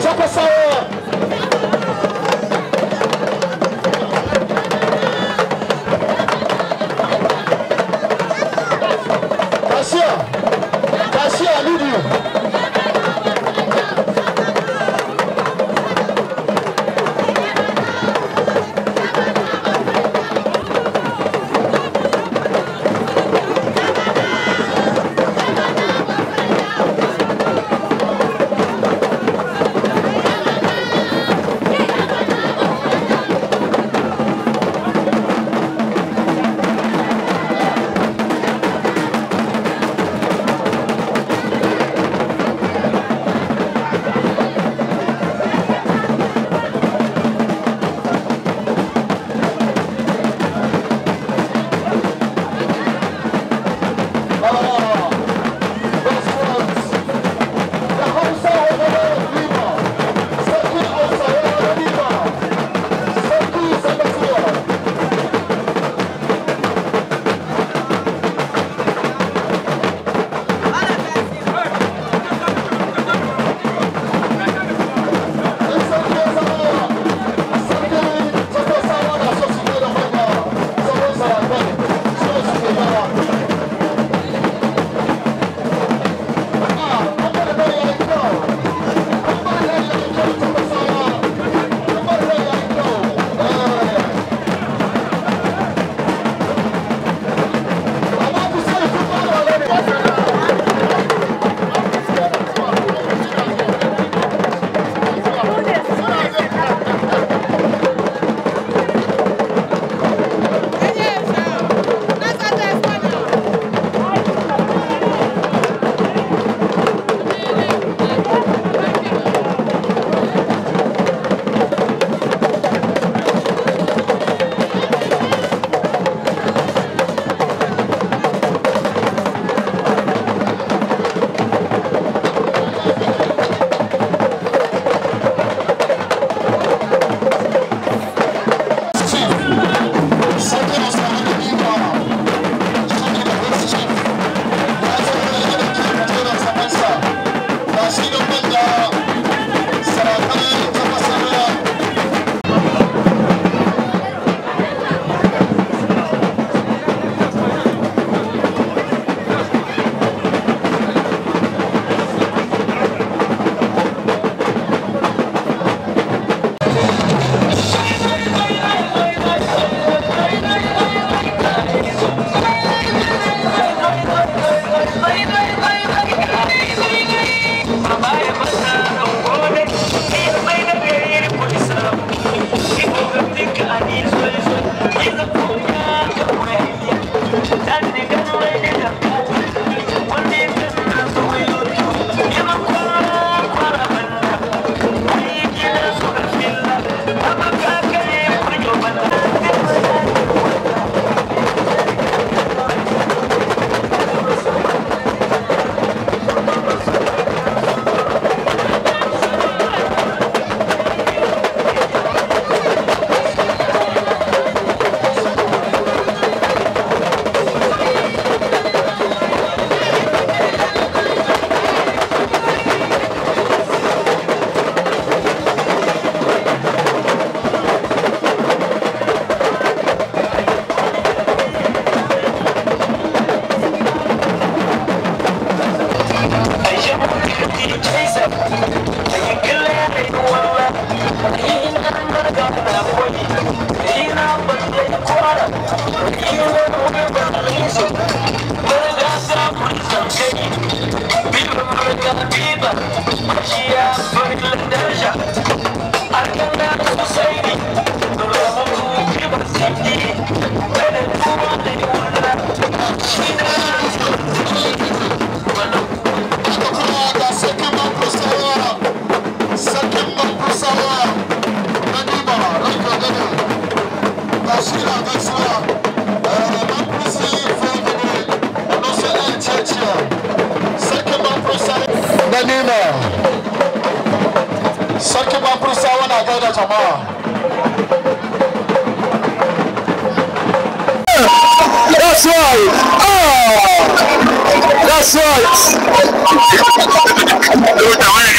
That's right. Oh, that's right.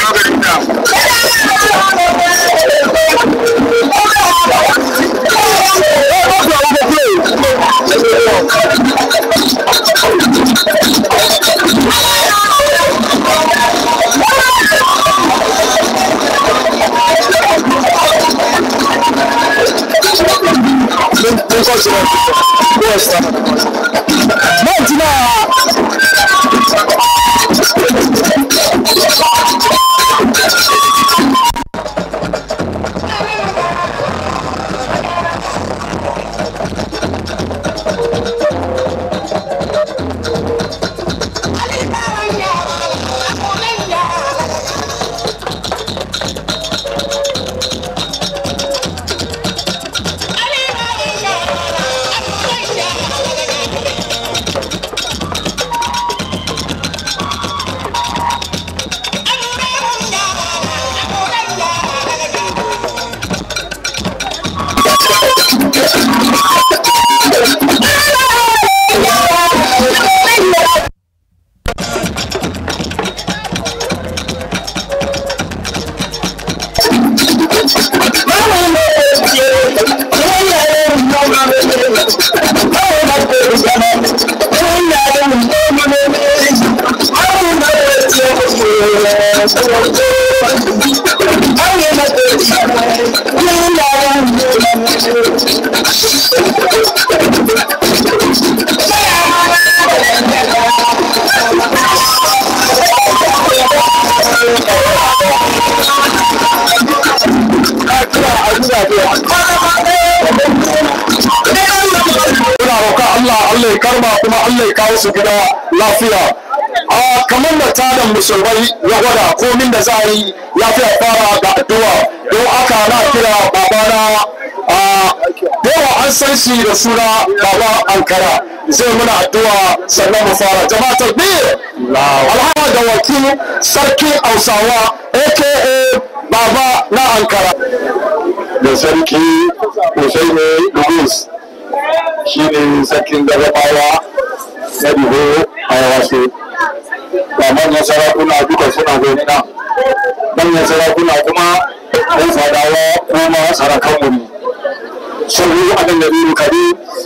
Allah ya karba kuma Allah ya kawo su gida lafiya. Kamar da tarin musulmai ya gwada komin da za a yi ya fi fara da addu'a don aka na kira babana yawa an san shi da suna baba Ankara zai muna addu'a sannan mu fara jama'a takbir. Alhawa da wakil sarkin Hausawa aka baba na Ankara da sarki Hussaini Idris shi ne sarkin Garabawa na Diho a Yawasu. Ba manyan sarakuna duka suna gani na manyan sarakuna kuma ɗan fadawa kuma sarakanmu ne. Sabu a nan da biyu kari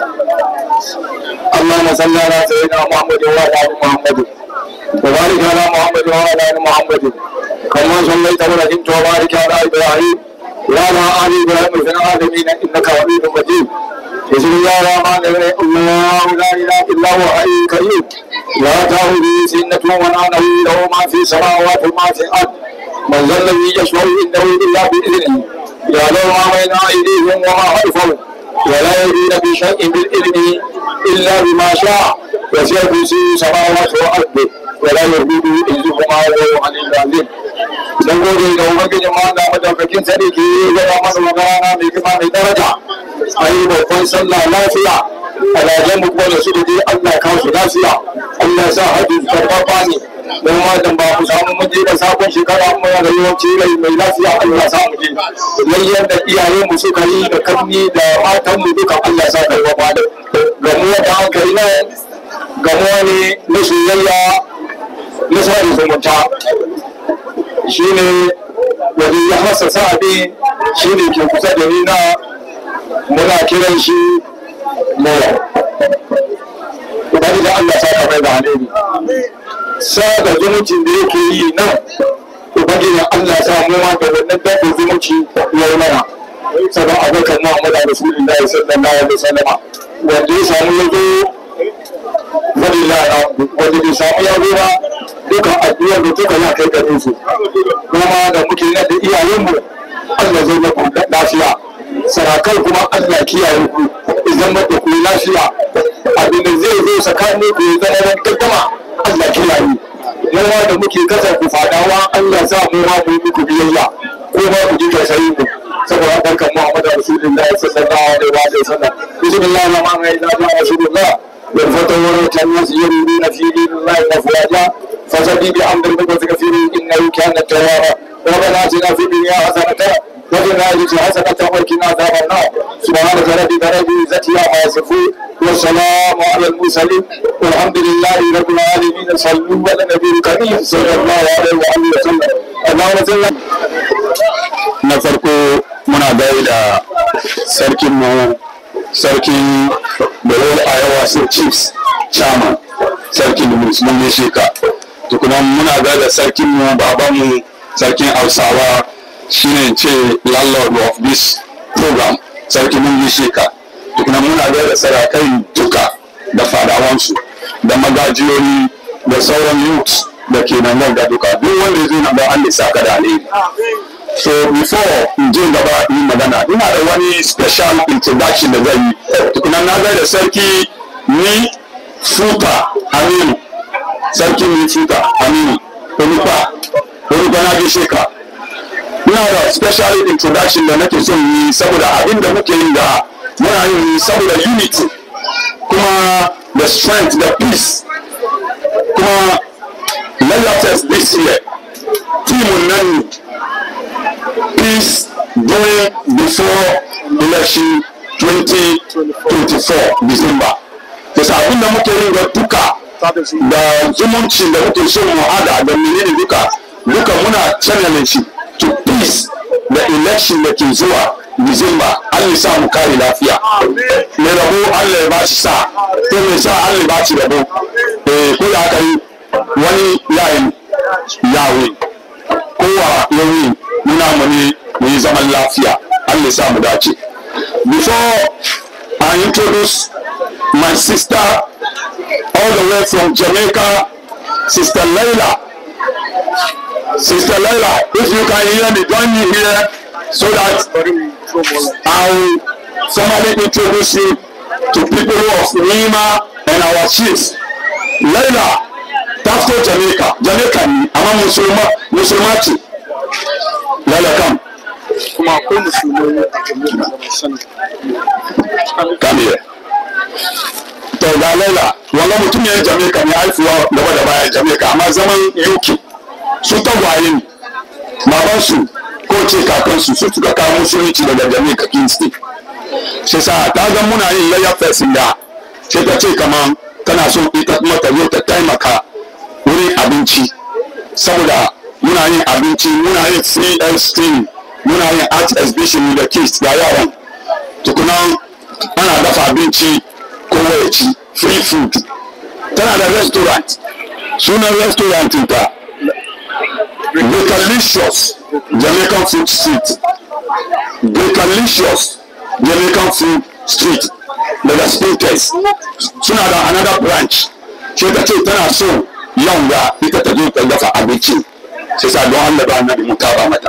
Allah na sallana sai na Muhammadu wa ala Muhammadu wa barika ala Muhammadu wa ala Muhammadu kama sallaita wa rahimta wa barika ala Ibrahim wa ala ali Ibrahim fil alamin innaka hamidum majid. بسم الله الرحمن الرحيم الله لا اله الا هو الحي القيوم لا تأخذه سنة ولا نوم له ما في السماوات وما في الارض من ذا الذي يشفع عنده الا باذنه يعلم ما بين ايديهم وما خلفهم ولا يدرون بشيء بالعلم الا بما شاء وسع كرسيه السماوات والارض ولا يهوده حفظهما وهو العلي العظيم. dan gode da ubangijin ma da madaukakin sarki ya mana magana mai kima mai daraja ayi babban sallah lafiya alajen mu kuma da su da Allah kawo su lafiya Allah sa hajji karfafa ne don ma dan ba ku samu muje da sabon shekara mu da yawanci rai mai lafiya Allah sa mu je yayin da iyayen mu suka yi da kanni da matan mu duka Allah sa karfafa da gamuwa da hankali na gamuwa ne na soyayya na sa zumunta shine wani ya hasa sa'adi shine ke kusa da ni na muna kiran shi mora ubangiji Allah sa ka mai da alheri sada zumuncin da yake yi nan ubangiji Allah sa mu ma da wannan dabbar zumunci ya yi mana saboda abokan Muhammadu Rasulullahi sallallahu alaihi wasallam wanda ya samu yazo wanda bai samu yazo ba duka addu'ar da duka ya kai gare su kuma da muke nan da iyayenmu Allah zai muku lafiya sarakai kuma Allah kiyaye ku idan muku ku lafiya abinda zai zo tsakanin ku ya zama wani gaddama Allah kiyaye yawa da muke kasa ku fadawa Allah sa mu ma mu muku biyayya ko ba ku ji tausayin ku saboda barkan Muhammadu Rasulullahi sallallahu alaihi wasallam bismillahir rahmanir rahim rasulullah والفتوى الناس يريدون في دين الله أفواجا فسبح بحمد ربك كثيرا إنه كان توابا ربنا آتنا في الدنيا حسنة وفي الآخرة حسنة وقنا عذاب النار سبحانك ربك رب العزة عما يصفون والسلام على المرسلين والحمد لله رب العالمين صلوا على النبي الكريم صلى الله عليه وآله وسلم Na farko muna gaida sarkinmu, sarkin da Royal Ayawa State Chiefs Chairman, sarkin Musulmi Sheka. Tukuna muna gaida sarkinmu, babanmu, sarkin Hausawa, shine ce landlord of this program, sarkin Musulmi Sheka. Tukuna muna gaida sarakai duka da fadawansu, da magajiyoyi, da sauran youths da ke nan ga duka. Duk wanda ya zo nan ba an saka da alheri. So before in je gaba yi magana, ina da wani special introduction da zai yi. Tukuna na gaida sarki ni Futa Aminu, sarki ni Futa Aminu, Onupa na gishe ka. Ina da special introduction da nake son yi saboda abin da muke yi da muna yin saboda unity, kuma the strength, the peace, kuma let this year team nan peace during before election 2024 December. Yasa abin da muke yin da duka da zumunci da muke so mu hada da menene duka muna channel shi to peace the election da ke zuwa December. Allah sa mu kare lafiya. Me rabo Allah ya ba shi sa, to me sa Allah ya ba shi rabo. Ko da aka yi wani yayin yawe kowa yawi muna muni mu yi zaman lafiya. Allah ya sa mu dace. Before I introduce my sister all the way from Jamaica, Sister Layla. Sister Layla, if you can hear me, join me here so that I'll formally introduce you to people of Nima and our chiefs. Layla, Tafto Jamaica. Jamaica ni ama Musulmati. Layla, come. Come here. To ga Layla, wala mutum ya Jamaica ne haifuwa gaba da baya Jamaica amma zaman UK. Su tagwaye ne. Babansu ko ce kakansu su suka kawo musulunci daga Jamaica Kingston. Shi sa ta ga muna yin layar fesin da sai ta ce kaman tana so ita kuma ta zo ta taimaka wurin abinci saboda muna yin abinci, muna yin free health screening, muna yin art exhibition da kids ga yaran. Tukuna ana dafa abinci kowa ya ci free food. Tana da restaurant, sunan restaurant ta Bakelicious Jamaican Food Street. Bakelicious Jamaican Food Street daga Speakers. Suna da another branch. Sai ta ce tana so yanga ita ta zo ta dafa abinci. Sai sa don Allah ba annabi mu kaba mata.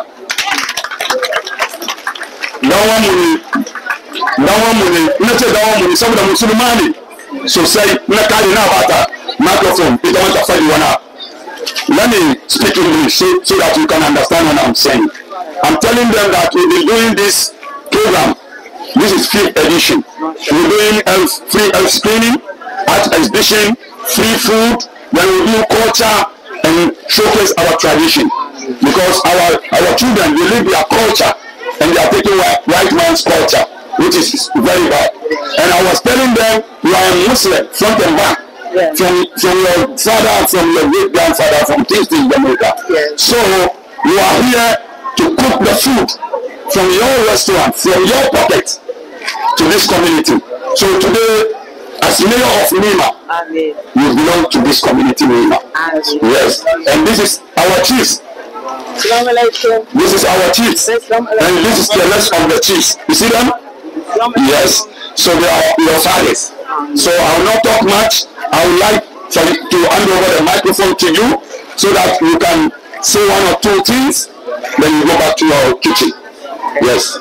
Dawan mu ne, ina ce dawan mu ne saboda musulma ne sosai na kare na bata microphone ita wata fadi wana. Let me speak English so that you can understand what I'm saying. I'm telling them that we've been doing this program. This is 5th edition. We're doing free health screening, art exhibition, free food. Then we do culture and showcase our tradition. Because our children, they live their culture and they are taking white man's culture, which is very bad. And I was telling them, you are a Muslim front and back. Yeah. From your father, from your great grandfather, from Kingston, Jamaica. Yeah. So you are here to cook the food from your restaurant, from your pocket to this community. So today, as mayor of Nima, you belong to this community, Nima. Yes, and this is our chiefs. This is our chiefs, and this is the rest of the chiefs. You see them? Yes. So they are your fathers. So I will not talk much. I would like to hand over the microphone to you so that you can say one or two things, then you go back to your kitchen. Yes.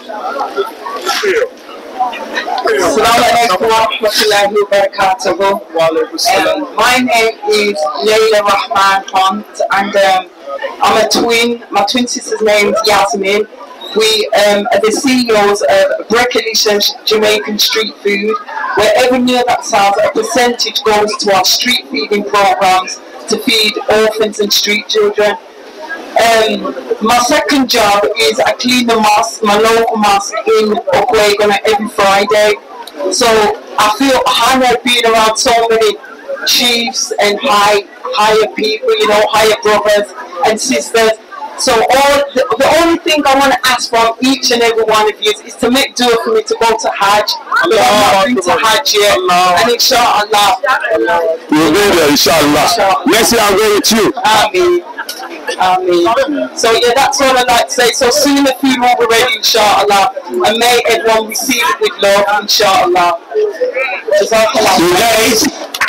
My name is Layla Rahman Hunt, and I'm a twin. My twin sister's name is Yasmin. We are the CEOs of Bakelicious Jamaican Street Food, where every meal that sells, a percentage goes to our street feeding programs to feed orphans and street children. My second job is I clean the mosque, my local mosque in Okwegon every Friday. So I feel honored being around so many chiefs and higher people, you know, higher brothers and sisters. So the only thing I want to ask from each and every one of you is to make dua for me to go to Hajj. I've not been to Hajj yet, and inshallah. You'll go there, inshallah. Next year I'll go with you. Ameen. Ameen. So yeah, that's all I'd like to say. So soon the food will be ready, inshallah, and may everyone receive it with love, inshallah. You guys,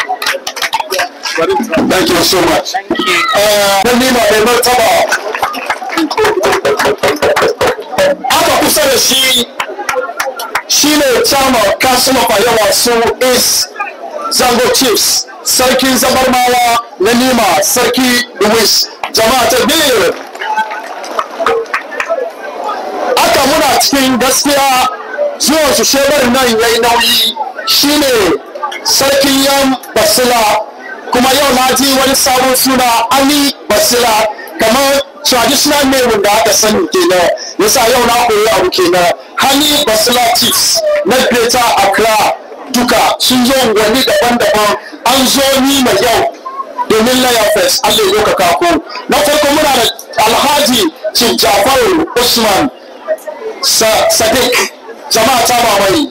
thank you so much. Thank you. Aka kusa da shi ne chairman council of Ayawa su is Zango Chiefs, Sarki Zabarmawa na Nima, Sarki Louis, jama'a ta biyu. Aka muna cikin gaskiya zuwan su shebar nan yayi nauyi shine Sarkin Yan Basila, kuma yau na ji wani sabon suna Ali Basila, kamar traditional name da aka sani kenan, yasa yau na koyi abu kenan. Hani Basila Chiefs na Greater Accra duka sun zo wani daban-daban, an zo ni mai yau domin Laya Fest, Allah ya ka kako. Na farko muna da Alhaji Chief Jafaru Usman Sadiq, jama'a ta mamaye.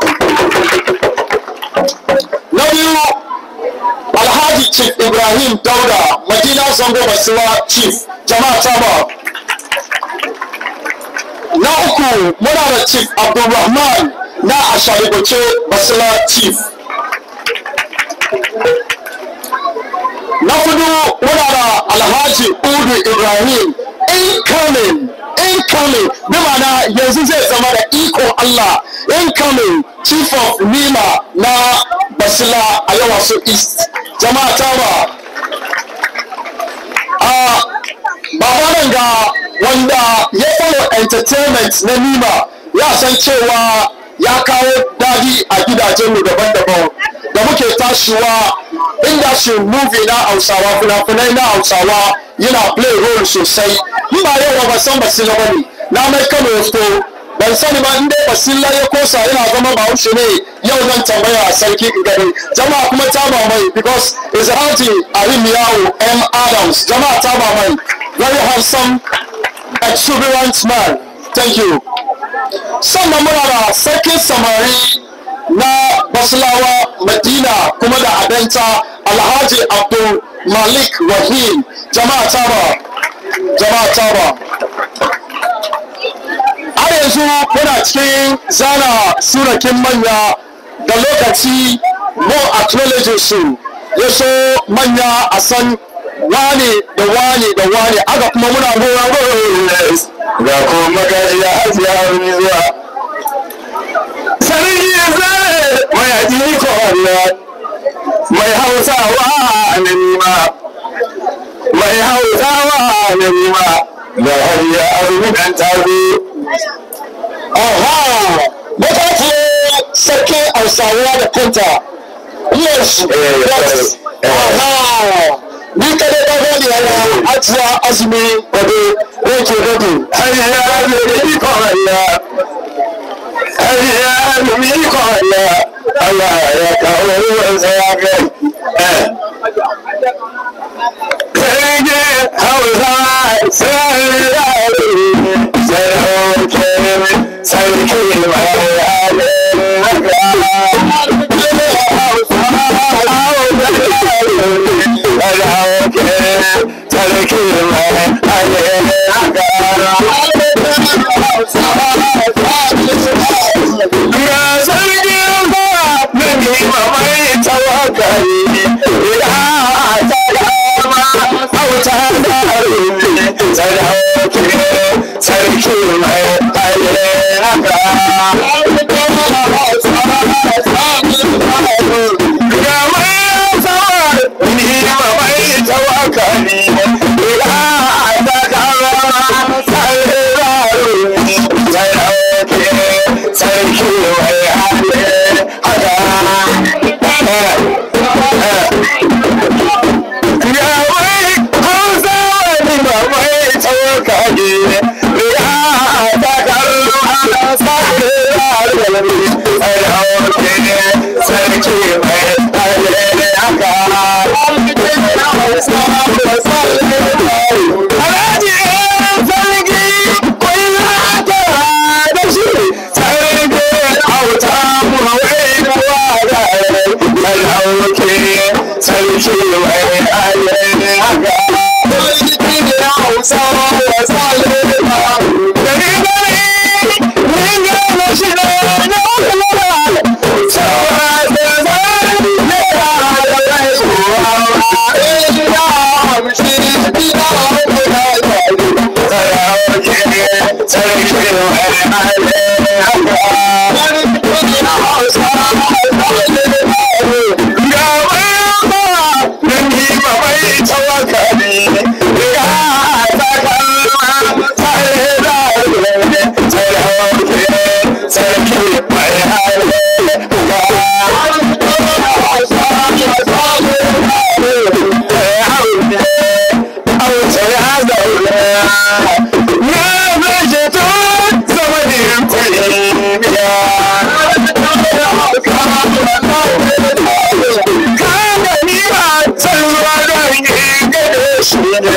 Na biyu Alhaji Chief Ibrahim Dauda, Madina Zango Basila Chief, jama'a ta ba. Na uku muna da Chief Abdulrahman na Ashariboce Basila Chief. Na fudu muna da Alhaji Udu Ibrahim incoming, bi ma'ana yanzu zai zama da iko Allah, incoming Chief of Nima na Basila Ayawa Su East, jama'a ta ba. Baba nan ga wanda ya follow entertainment na Nima ya san cewa ya kawo dadi a gidajenmu daban-daban da muke tashiwa industry movie na Hausawa, fina-finai na Hausawa yana play role sosai. In ba yau ba san Basila bane, na mai Kano yasto ban sani ba inda Basila ya kosa yana zama Bahaushe ne, yau zan tambaya Sarki Igari. Jama'a kuma ta mai because is Alhaji Arimiyahu M. Adams, jama'a ta mai, very handsome, exuberant man. Thank you. Sannan muna da Sarkin Samari na Basilawa Madina kuma da Adanta, Alhaji Abdul Malik Rahim, jama'a ta ba. Har yanzu muna cikin zana surakin manya da lokaci mo acknowledge su, ya so manya a san wane da wane, aka kuma muna gora ga kuma magajiya hajiya haruni zuwa sarki zai mai aji ko mai hausawa na nima, da hajiya haruni dan tabi. Mata sarki hausawa da kanta. Yes, yes. Ni kada da gani yana ajiya azumi wade yake gado. Hajiya haruni ko Allah ya kawo ruwan zafi. Sarki hausawa sarki Alhaji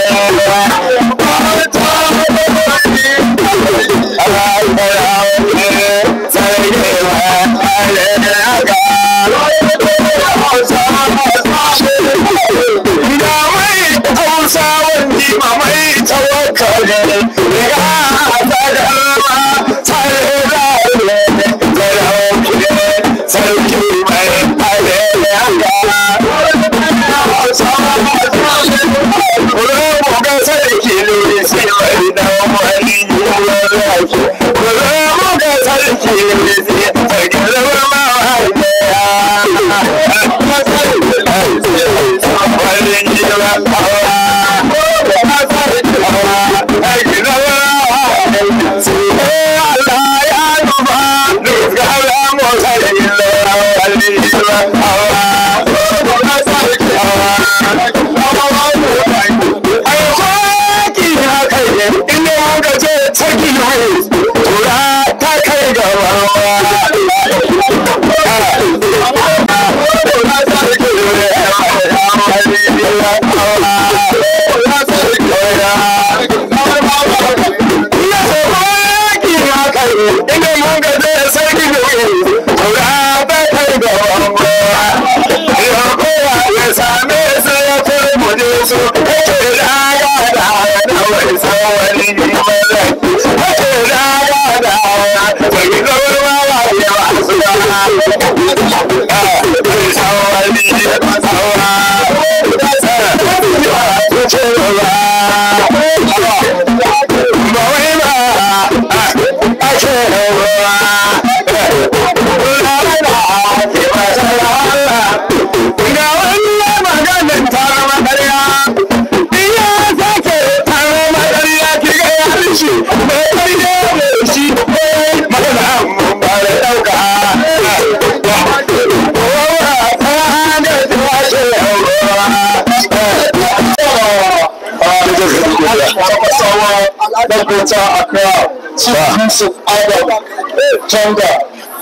Accra, Chief Yusuf Adam Jonga,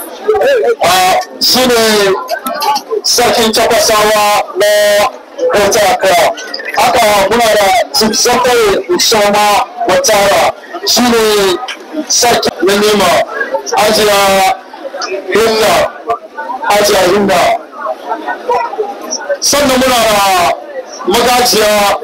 shi ne sarkin tafasawa na Greater Accra. Haka muna da Chief Secretary Usoma Watara, shi ne sarkin na Nema, Hajiya Hinna. Sannan muna da magajiya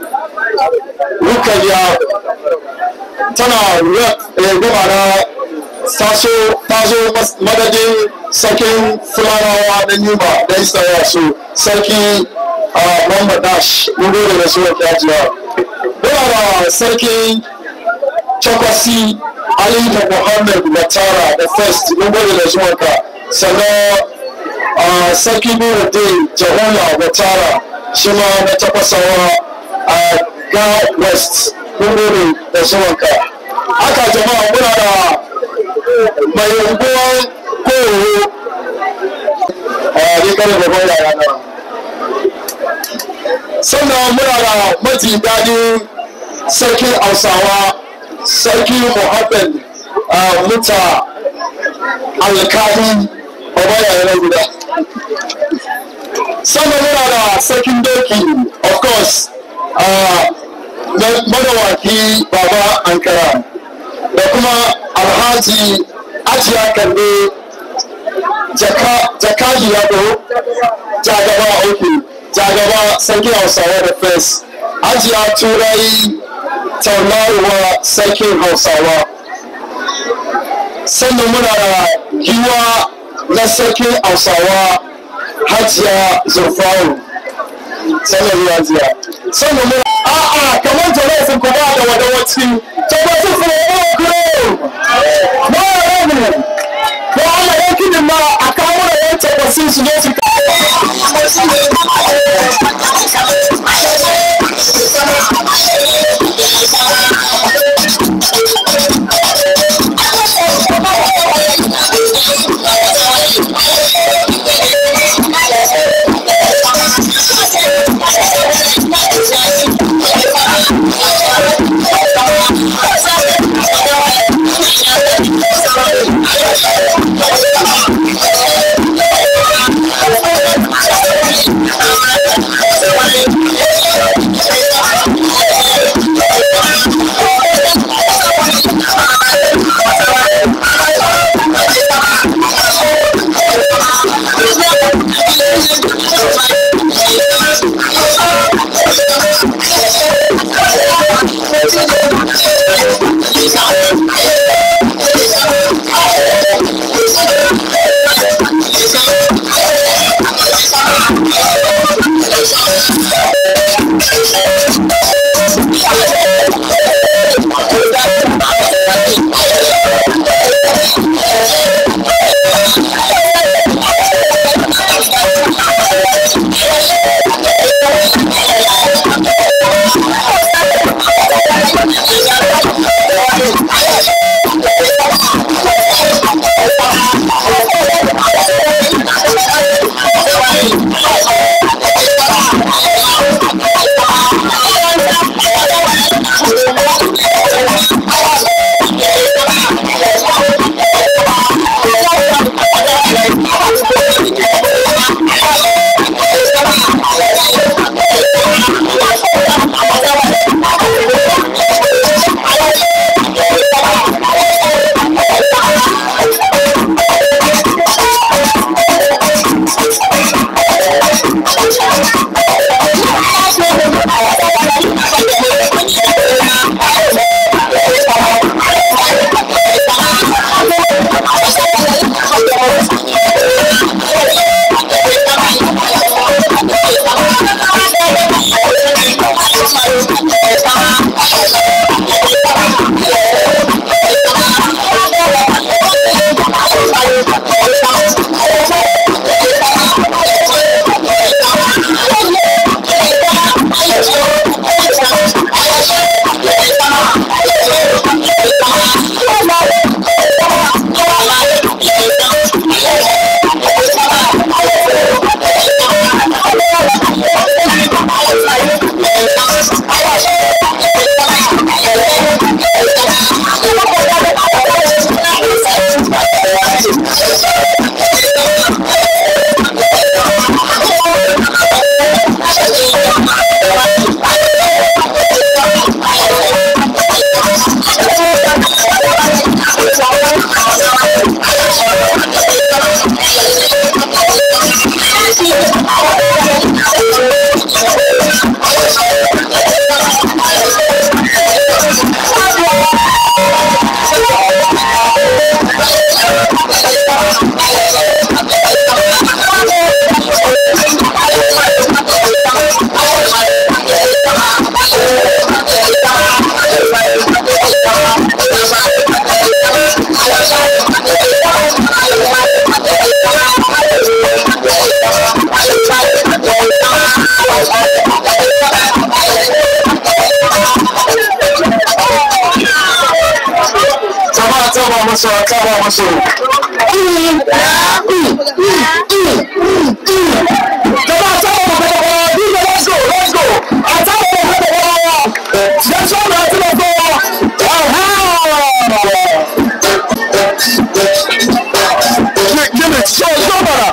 Rukayya tana gaba na tazo madadin sarkin fulanawa na Nima da Israel su sarki Muhammad Dash mun gode da su kajiya. Muna da sarkin Chakwasi Ali da Muhammad Watara da first mun gode da zuwanka. Sannan sarki Nuruddin Jahula Watara shi ma na tafasawa a Ga West mun gode da zuwanka. Haka jama'a muna da mai unguwan Koro ne kare da gwada yana. Sannan muna da maji daɗin sarkin Hausawa, sarki Muhammad Muta Alkali Obaya yana guda. Sannan muna da sarkin Doki, of course, madawaki Baba Ankara, da kuma Alhaji Ajiya Kande Jakadi Yado, Jagaba Oki, Jagaba sarkin Hausawa da Fes, Ajiya Turai Tauraruwa sarkin Hausawa. Sannan muna da giwa na sarkin Hausawa Hajiya Zulfawu. Sannan zuwa jiya. Sannan muna kamar jama'a sun kuma da wadawaci ta ba su furo kuro. Ma'arabu. Ko Allah ya kini ma a kawo da yancan wasu su zo su musu a kama musu jama'a ta ba mu da DJ let's go a ta ba mu da dan so na ta ba give it so bara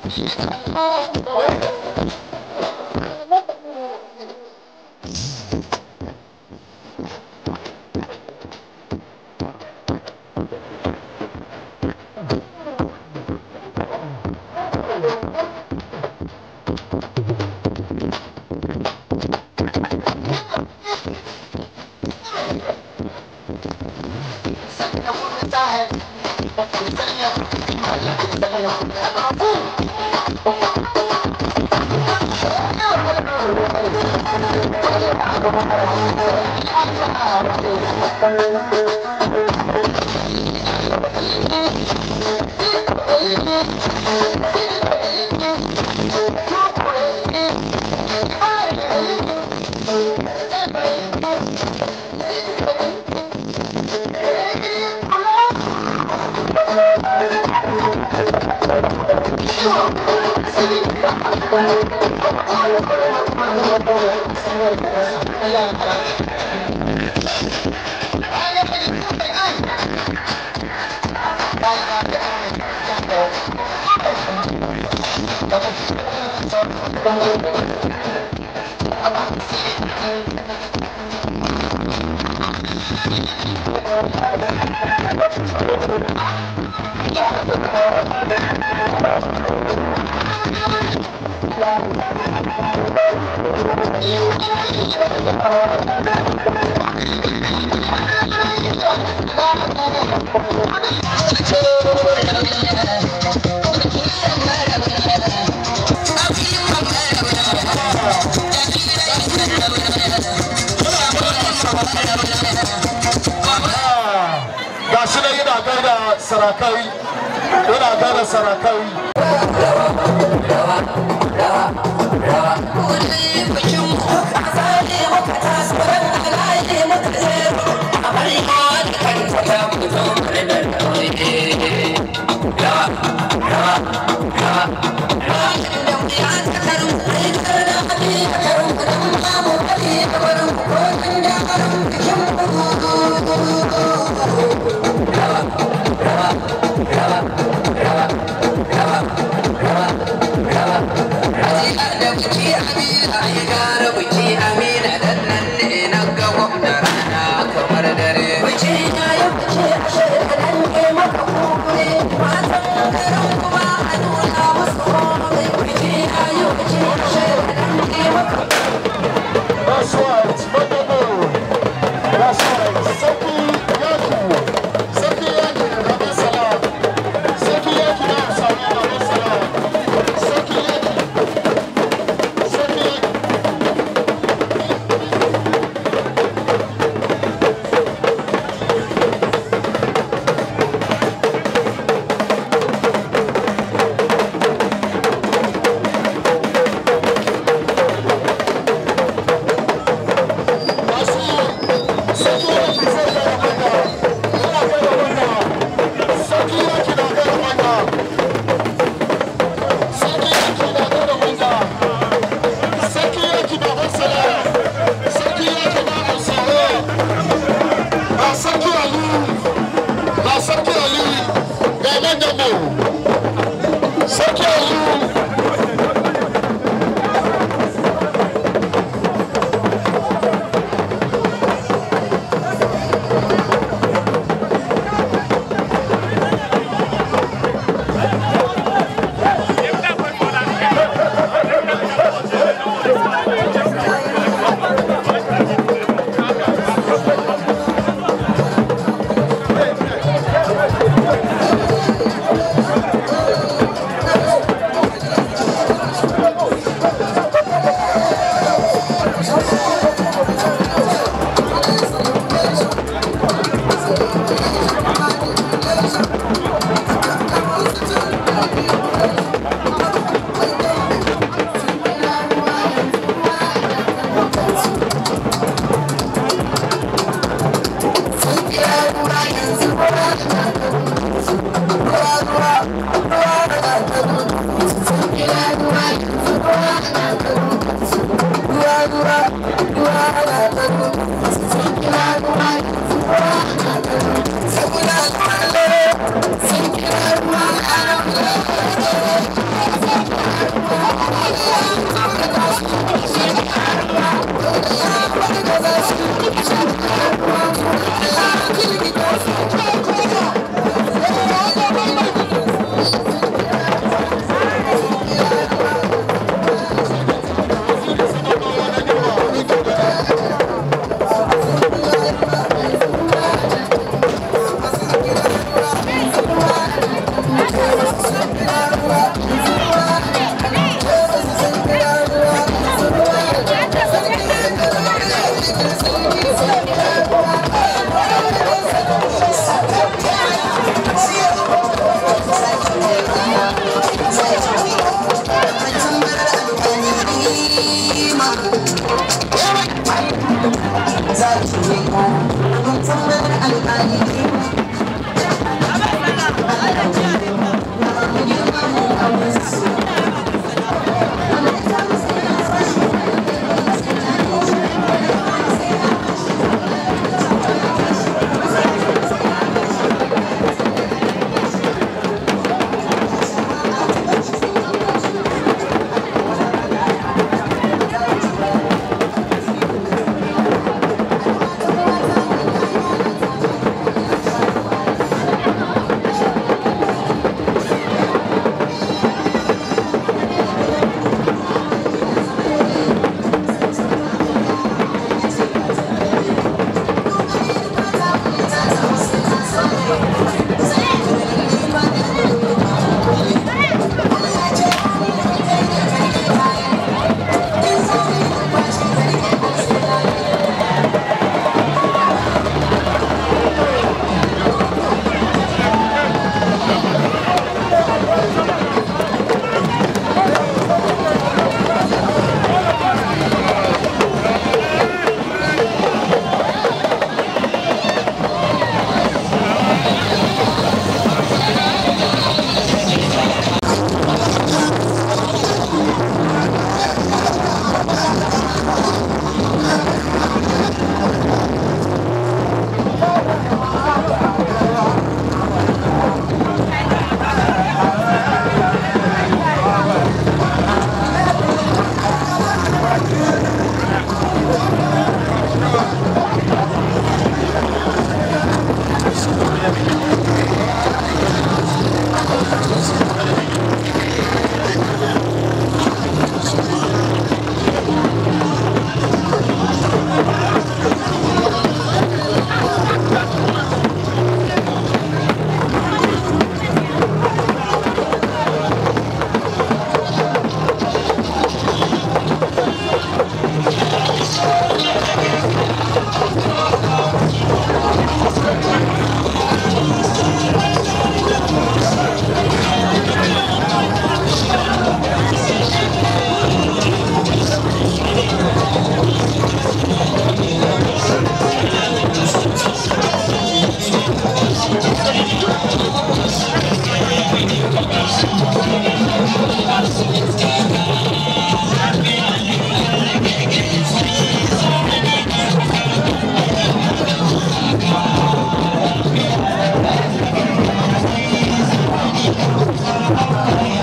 gashi nan yana gaida sarakai yana gaida sarakai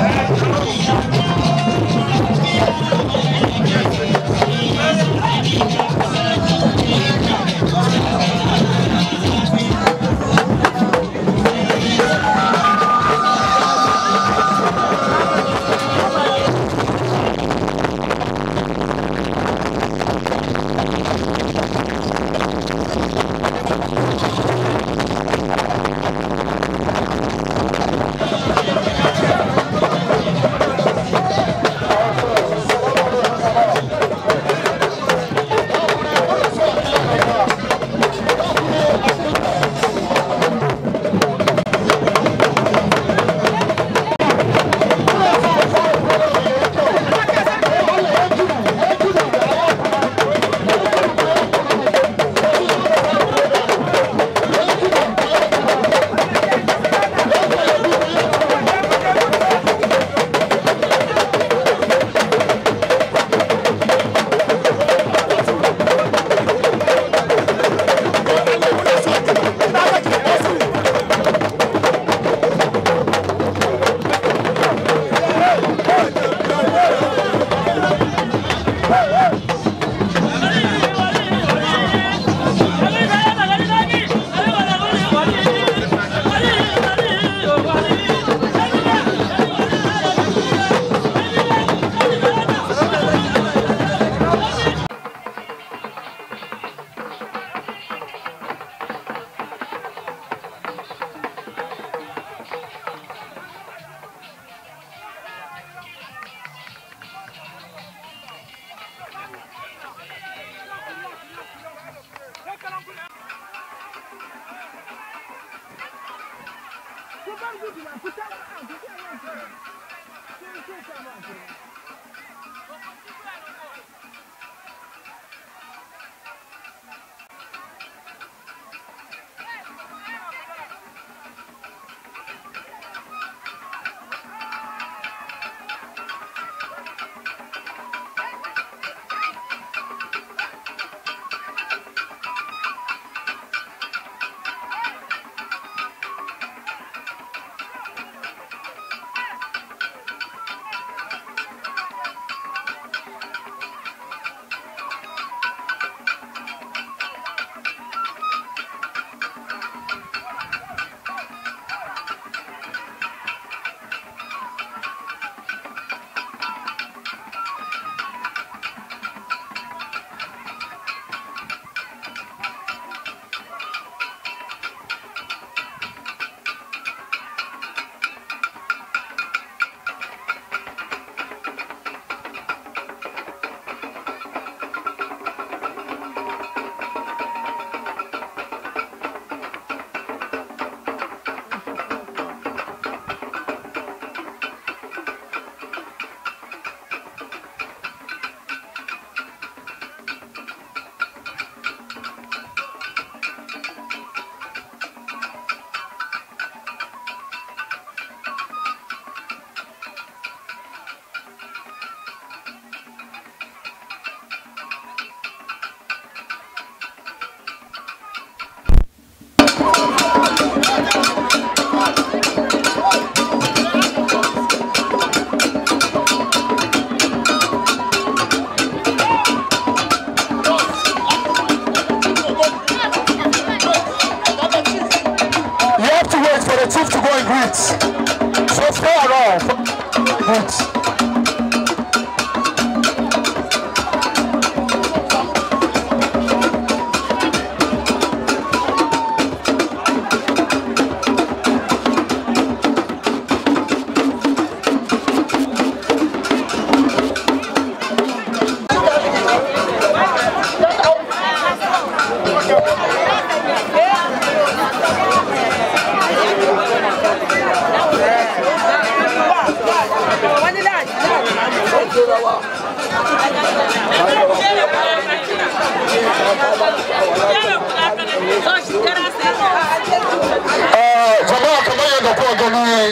Jama'a kamar yadda kuka gani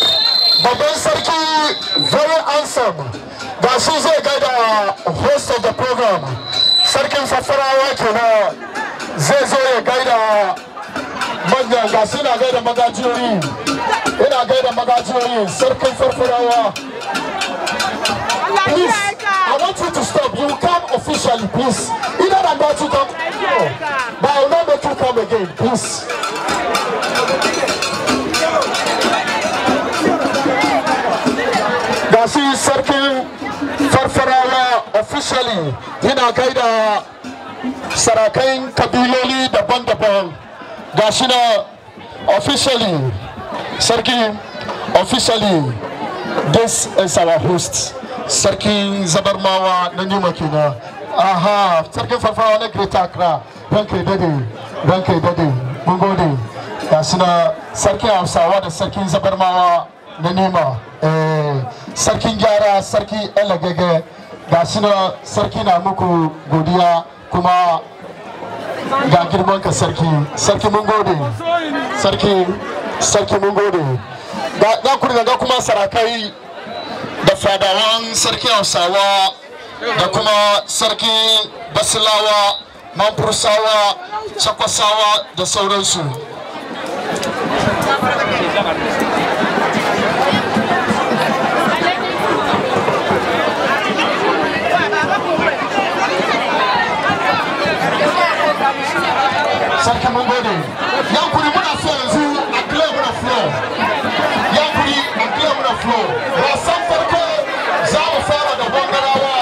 babban sarki very handsome da shi zai gaida host of the program sarkin Saffarawa kenan zai zo ya gaida manyan ga suna gaida magajiyoyi ina gaida magajiyoyi sarkin farfarawa. Please, I want you to stop. You come officially, please. Either than that, you come. No. But I will not make you come again, please. Gashi sarkin farfarawa officially yana gaida sarakai kabiloli daban-daban. Gashi na officially, sarki officially, this is our host. Sarki Zabarmawa na Nima kenan. Aha, sarkin farfarawa na Greater Accra. Ranke dade, mun gode. Gashi na sarkin Hausawa da sarkin Zabarmawa na Nima. Sarkin gyara, sarki Elagege. Gashi na sarki na muku godiya kuma ga girman ka sarki mun gode. Sarki mun gode. Ga ku ga kuma sarakai da fadawan sarki Hausawa da kuma sarki Basilawa, Mamfursawa, Chakwasawa da sauransu. Sarki mun gode. Yankuri muna so yanzu a clear muna floor. Yankuri a clear muna floor. Wasan farko za mu fara da bangarawa.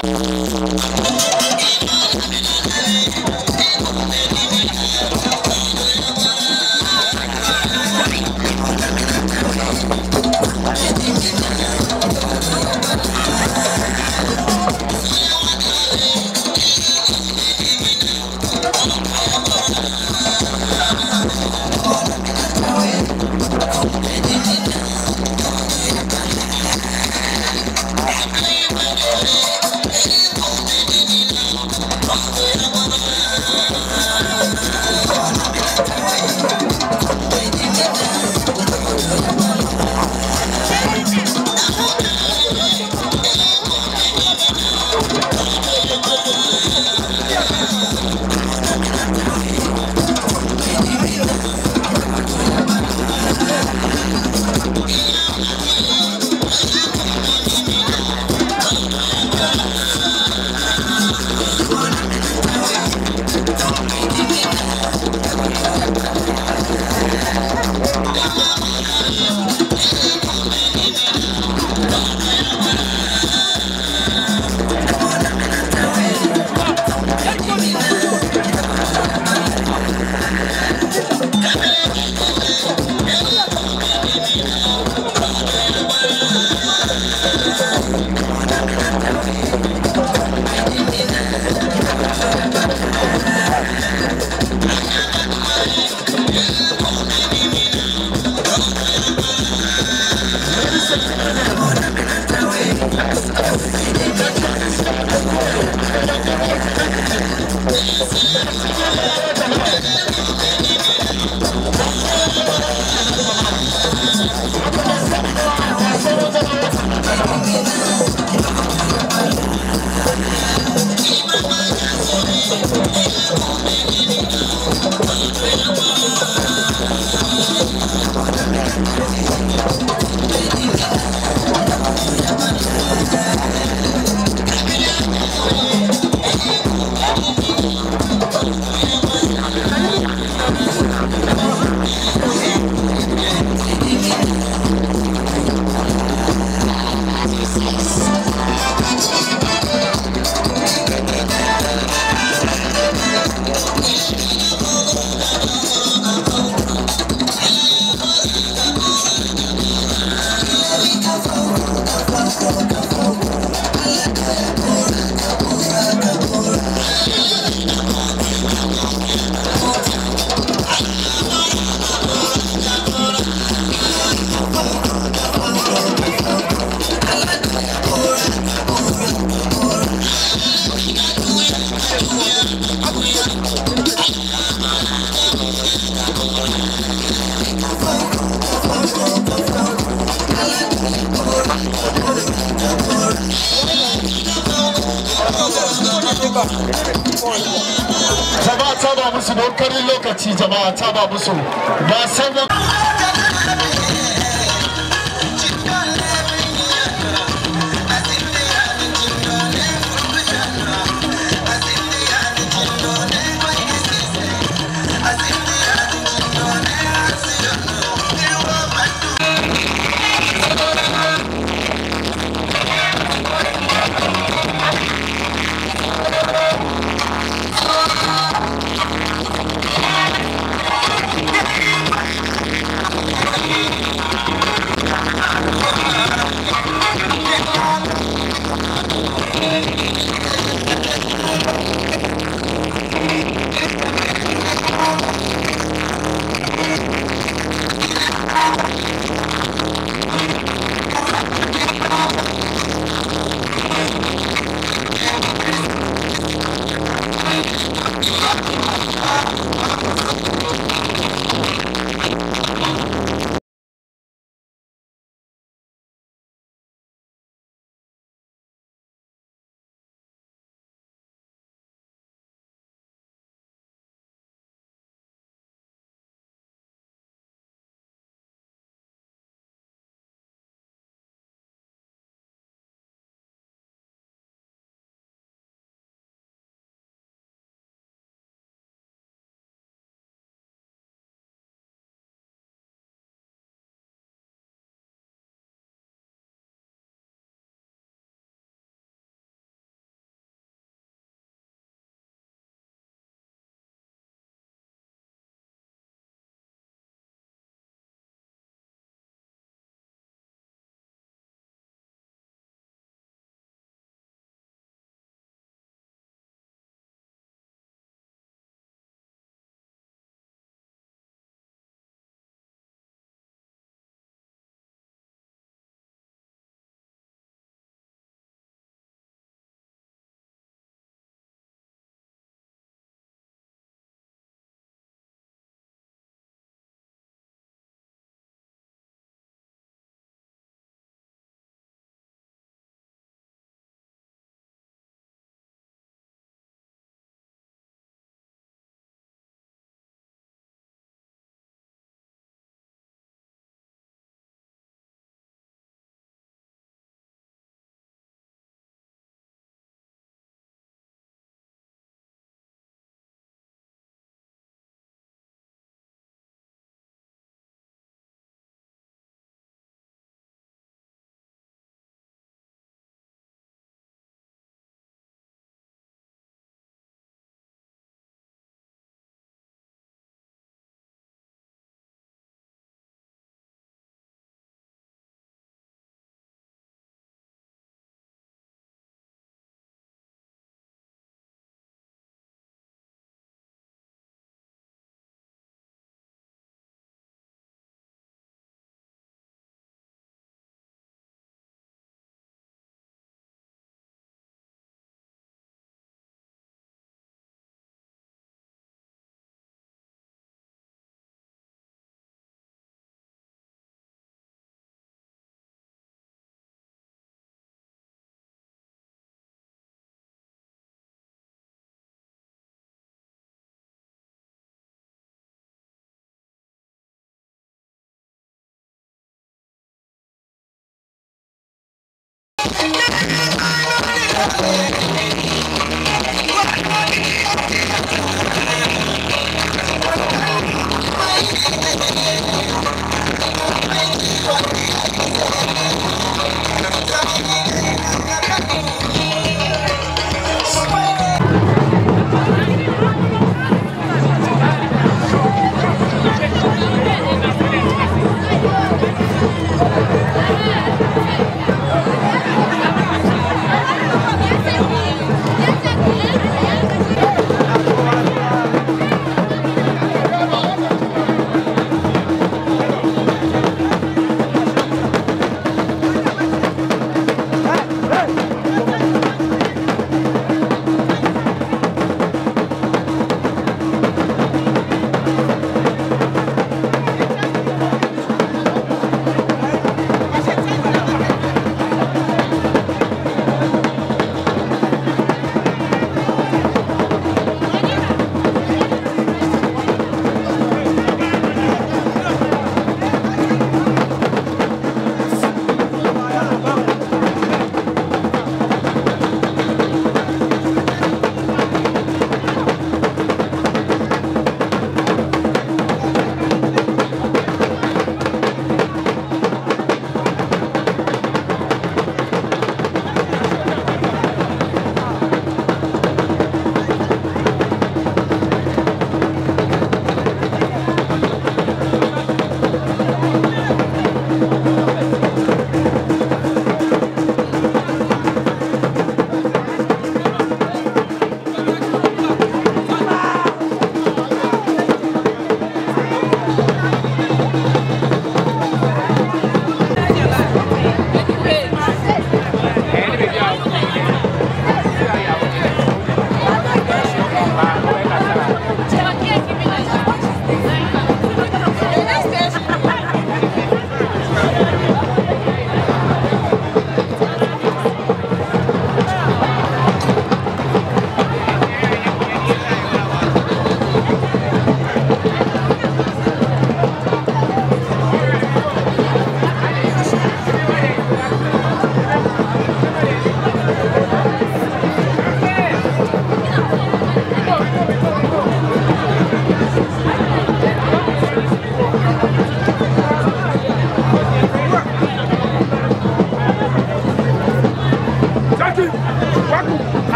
Jama'a ta ba musu dokarin lokaci, jama'a ta ba musu ba sabon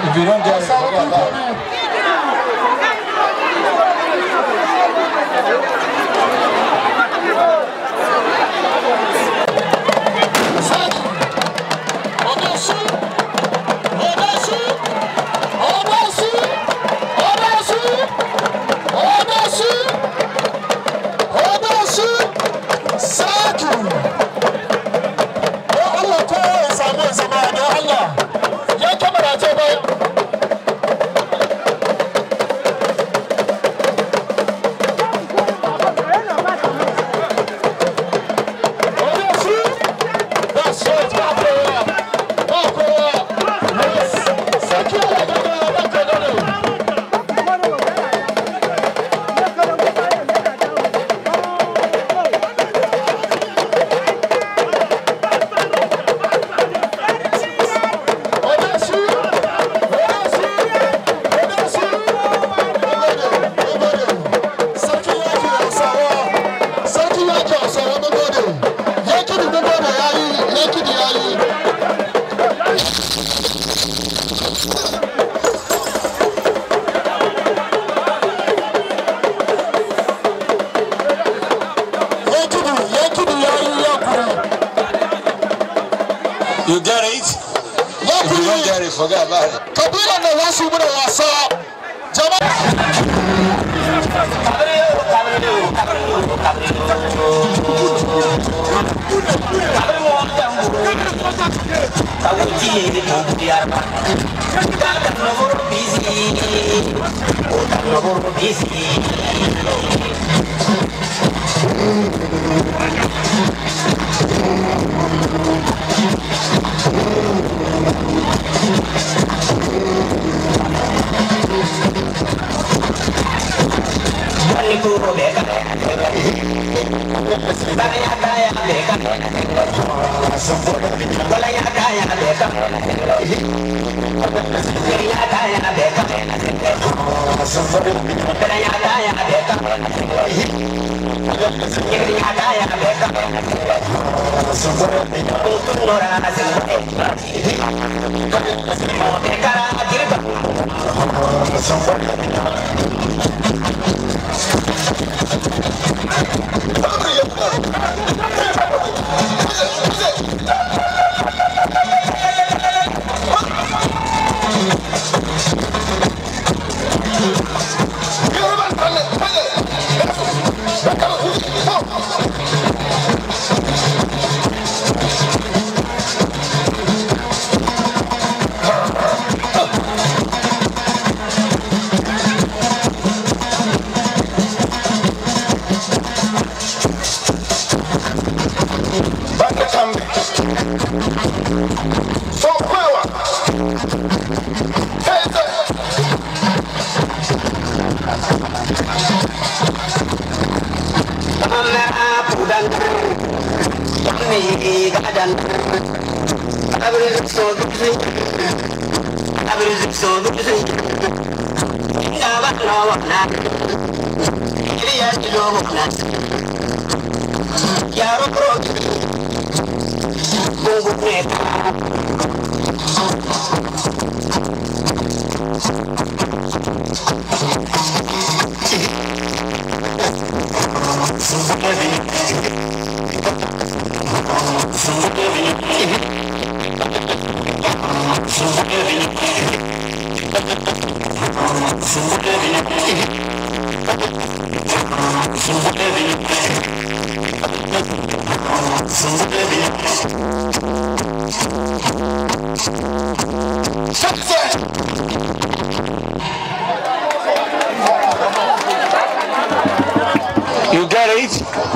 If you don't get it, forget about it. You get it? If you don't get it, forget about it. Kabila na wasu muna wasa. You get it?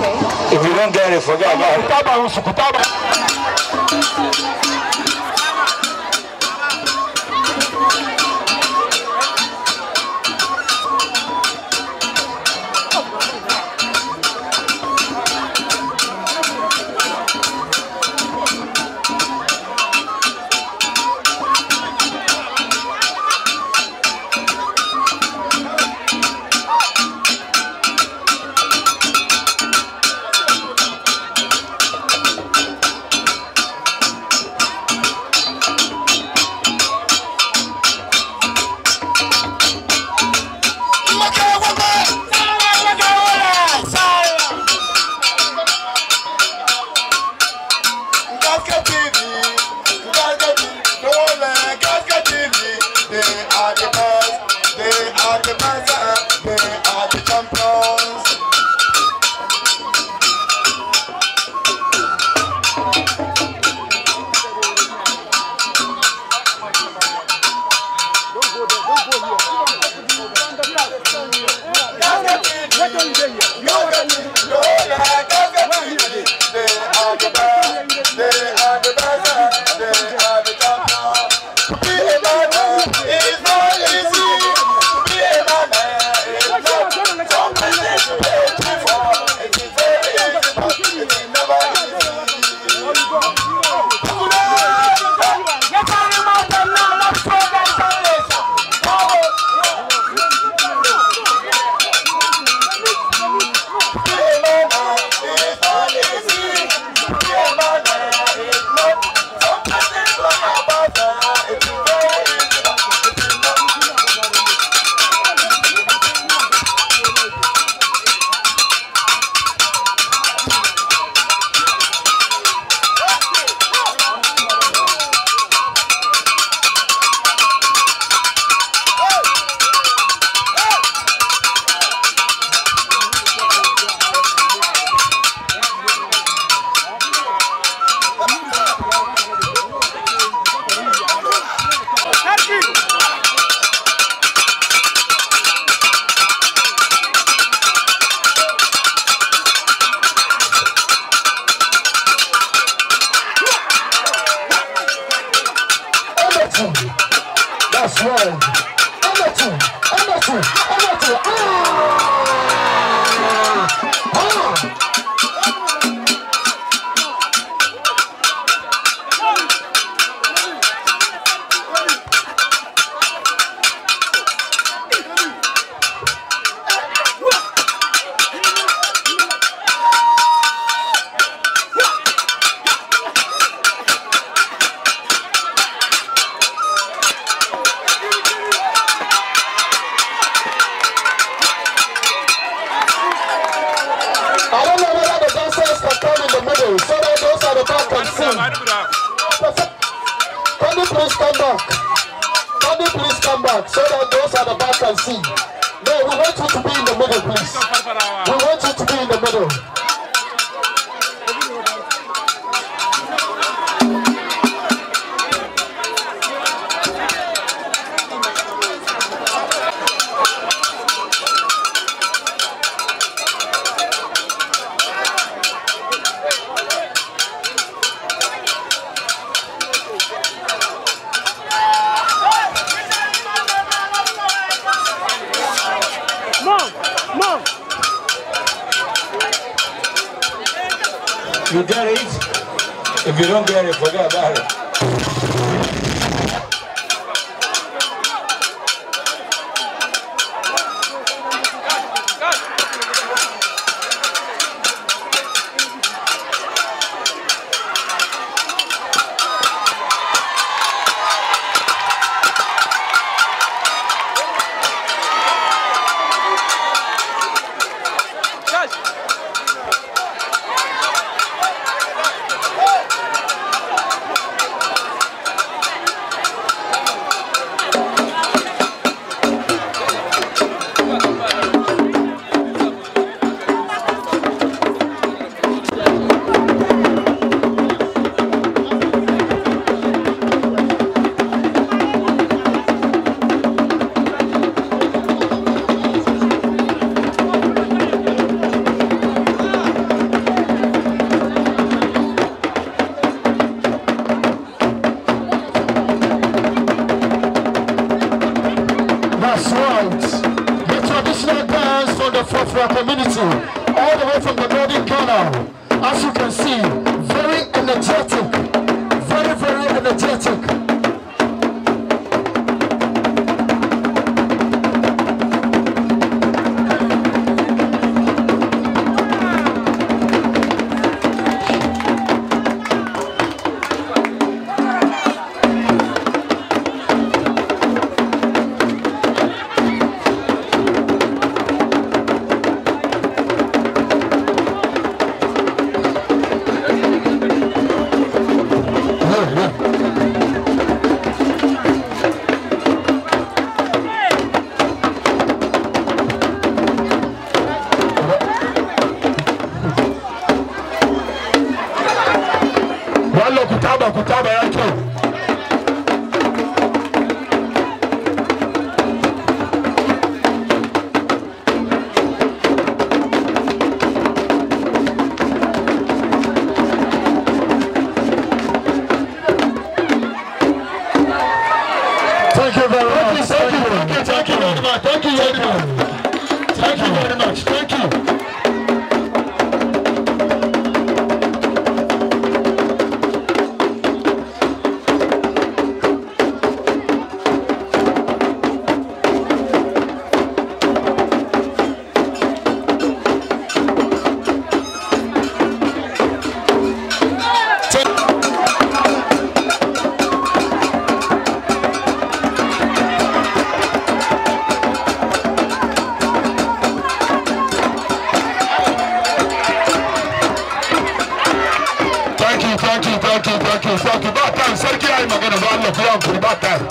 If you don't get it, forget about it. are the best. They are the best. They are the champions. That's right. Please come back so that those at the back can see. No, we want you to be in the middle, please. We want you to be in the middle. You get it? If you don't get it, forget about it. Fofra community, all the way from the Northern Ghana. As you can see, very energetic, very energetic. Thank you. Ba time, sarki yayi magana ba Allah ku yi hankuri ba time.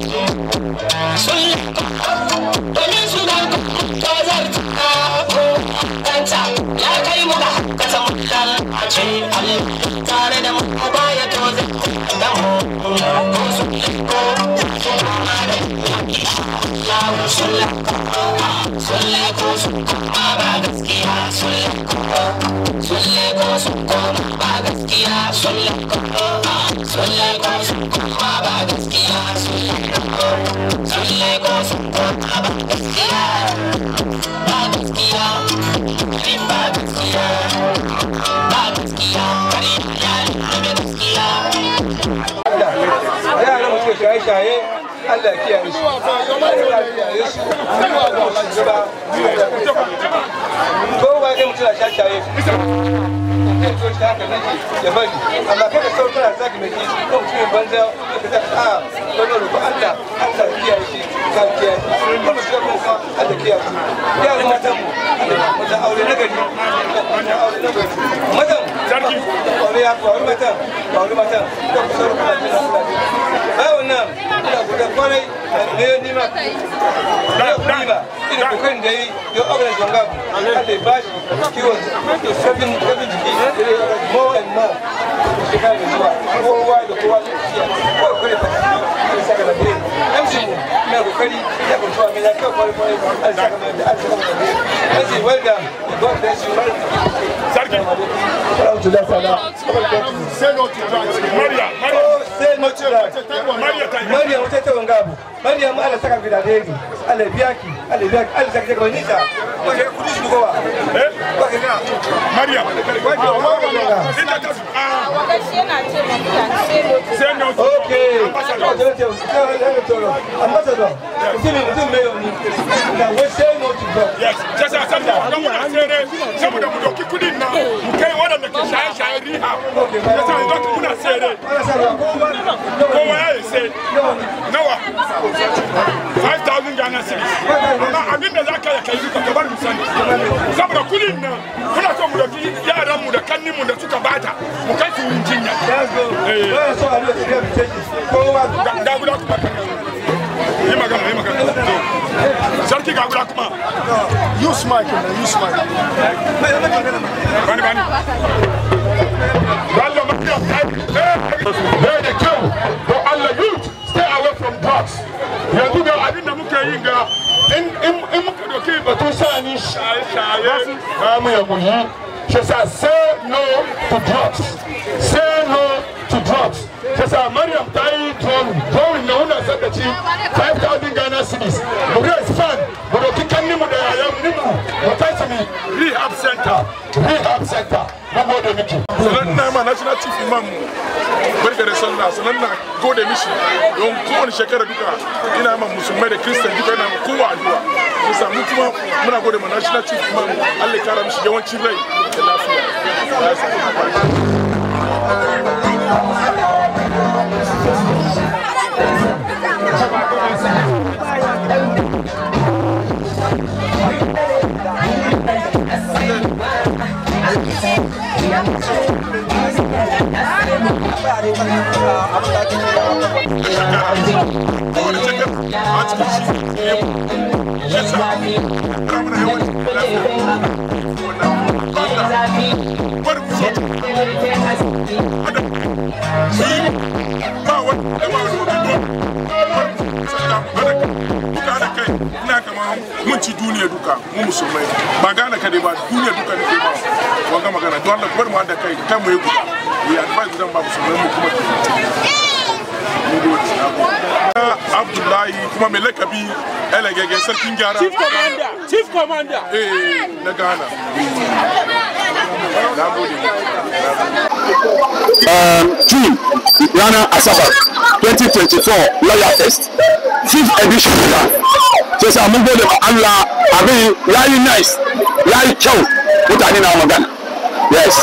Allah kiyaye shi. Ko ba dai mutum shaye. Kai to shi haka nake ya bari. Amma kada sau kana zaki mai kishi ko mutum banza ka ta wannan roƙo Allah kiyaye shi. Ka kiyaye. Ko mu shiga kuma Allah kiyaye shi. Ya ga matan mu. Matan aure na gari. Matan sarki aure ya ko matan. Ko ku sauri kana jira Allah. Bai wannan da kwarai ne ni ma ina kokarin da yi yau aure zonga Allah ya bashi kiwon to sabin jiki more and more shekara da zuwa kowa da kowa su ciya ko kare fa sai saka da dai MC mu na kokari ya kuntuwa mai lafiya kwarai Allah saka da dai MC well done God bless you sarki say no to drugs. Maria say no to drugs. Maria wata ta wanga abu Maria mu Allah saka da dai Allah biya ki Allah saka da nisa ko sai kudi shi kowa ko kana Maria okay ambassador mutum mai yoni da wai say no to drugs yes just as I said saboda mu doki kudin na mu kai wadanda ke shaye rehab yasa mu doki muna sere kowa ya sai nawa 5,000 Ghana cedis amma abinda zaka ya kai duka kabar misali saboda kudin na kuna so mu doki yaran mu da kannin mu da suka bata mu kai su jinya da guda kuma yi magana sarki ga guda kuma use mic bani Allah very cool but Allah youth stay away from drugs yanzu ga abin da muke yi ga in muka doke batun sani shaye ba mu ya muyi she say no to drugs Kesa Mariam tai drawing na una sakaci 5,000 Ghana cedis. We raise fund. We do kikani mu da yayan nimu. We taisi ni rehab center. Mungo de miki. Sanan na ma national chief imam barka da sallah sanan na gode mishi don kowane shekara duka ina ma musulmai da Christian duka ina ma kowa addu'a. Kesa mu kuma muna gode ma national chief imam Allah ya kara mishi yawancin rai da lafiya. mun ci duniya duka mu musulmai ba gane ka dai ba duniya duka ne ke ba wanga magana don Allah bar mu da kai kan mu yi guda we advise dan ba musulmai mu kuma Abdullahi kuma mai lakabi Elegege sarkin gyara chief commander na Ghana June Ghana Asabar 2024 Lawyer Fest 5th edition sai sa mun gode ma Allah abin yayi nice yayi kyau mutane na magana yes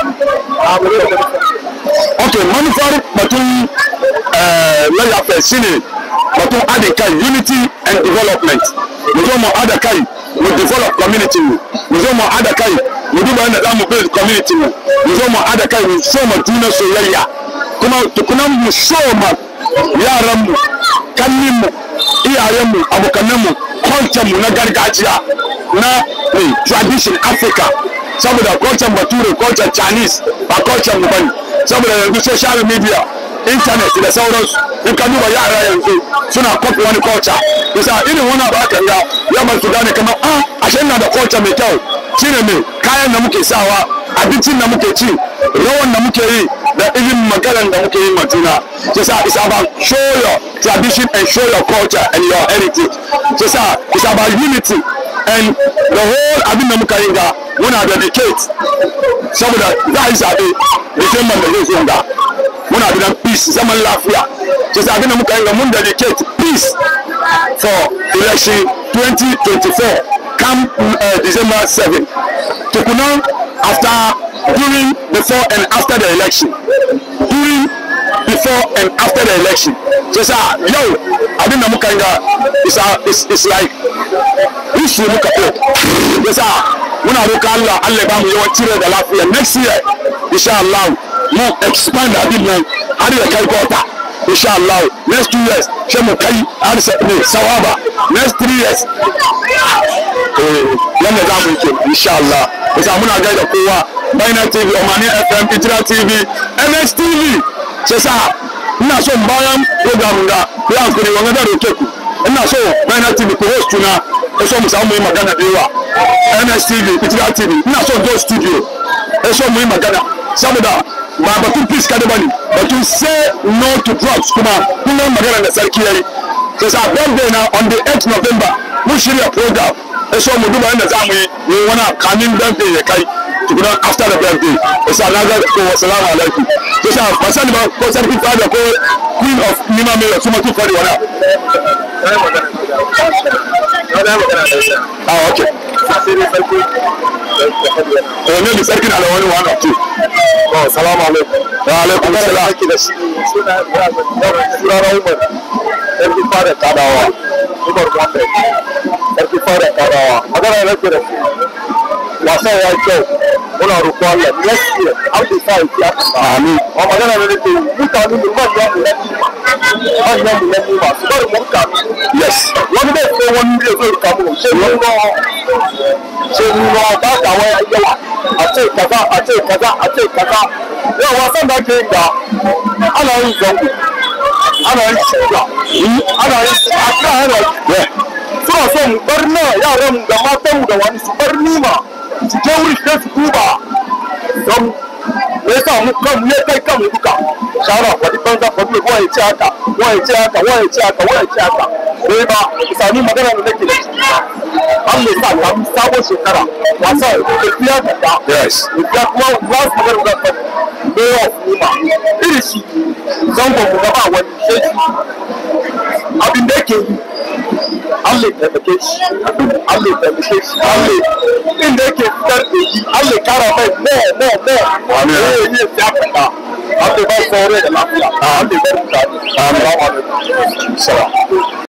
okay manufar batun Lawyer Fest shine batun haɗin kai unity and development mu zo mu haɗa kai mu develop community mu zo mu haɗa kai mu duba yadda za mu build community mu zo mu haɗa kai mu so ma juna soyayya kuma tukunan mu so ma yaranmu kanninmu iyayenmu abokananmu culture mu na gargajiya na tradition Africa saboda culture bature culture Chinese ba culture mu bane saboda yanzu social media internet da sauransu in ka duba yara yanzu suna copy wani culture bisa irin wannan ba ka ga ya ban su gane kamar ashe ina da culture mai kyau shine me kayan da muke sawa abincin da muke ci rawan da muke yi da irin maganar da muke yi ma juna it's about show your tradition and show your culture and your heritage it's about unity and the whole abin da muka yi ga muna dedicate saboda za a yi zaɓe December da zai zo ga muna da peace zaman lafiya abin da muka yi ga mun dedicate peace for election 2024 come December 7 tukuna after during before and after the election during before and after the election yo abin da muka yi ga is like history muka ko muna roƙa Allah ya ba mu yawan cire da lafiya next year insha Allah mu expand abin nan har ya kai gota insha Allah next 2 years sai mu kai har sawaba next 3 years yanda za mu yi insha Allah muna gaida kowa Baina TV Omani FM Ijira TV MS TV ina so bayan program ga ya hankuri wanga da roke ku ina so Baina TV ko host na so mu samu magana da yawa MS TV Ijira TV ina so go studio so mu yi magana saboda ba batun peace kada bane batun say no to drugs kuma kun magana da sarki yayi birthday na on the 8th November mun shirya program so mu duba inda za mu yi wani kamin birthday ya kai tukuna after the birthday na ga ko assalamu alaikum masan ba ko sarki fada ko queen of nima mai su mutu fadi wala okay ne sarki na da wani one or two assalamu alaikum wa alaikum assalam da shi suna Umar sarki fada kadawa Umar Muhammad sarki fada kadawa magana ne ke da shi wasa ya kyau muna roƙon Allah next year an bi sa ya amin amma magana ne ke mutane mu manyan mu masu bar mu ka yes wani da ko wani da zai ka mu sai mun ba ka waya yawa a ce kaza yau wasan da ke ga ana yin zango ana yin shiga ana yin akara suna so mu bar na yaran mu da matan mu da wani su bar nima su je wuri sai su duba don me yasa mu kan ne kai kan mu duka shara wani banza wani wani ce haka dai ba sami magana da nake da shi an mai sa ta sabon shekara wasa tafiya da yes ya kuma last magana da ta me of nima iri shi zangon mu gaba wani sai abin da yake yi Allah ya taimake shi Allah inda yake fitar da shi Allah kara mai more amin ya fada Allah ba saurare da lafiya Allah ya bar mutane amin